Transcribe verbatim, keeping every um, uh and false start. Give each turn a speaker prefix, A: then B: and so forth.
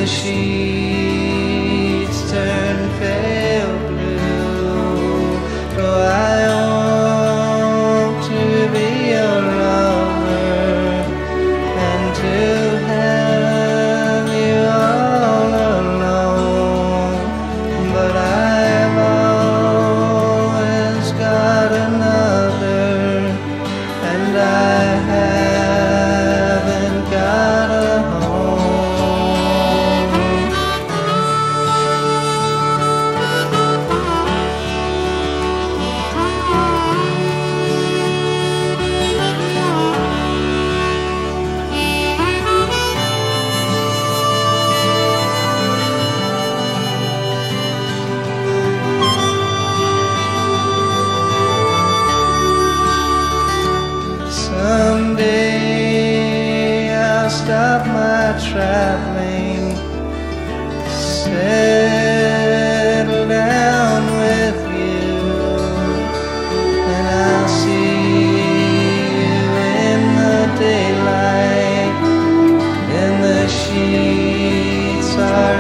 A: the sheets turn pale blue. Oh, I want to be your lover and to have you all alone, but I've always got another, and I haven't got a someday I'll stop my traveling, settle down with you, and I'll see you in the daylight, and the sheets are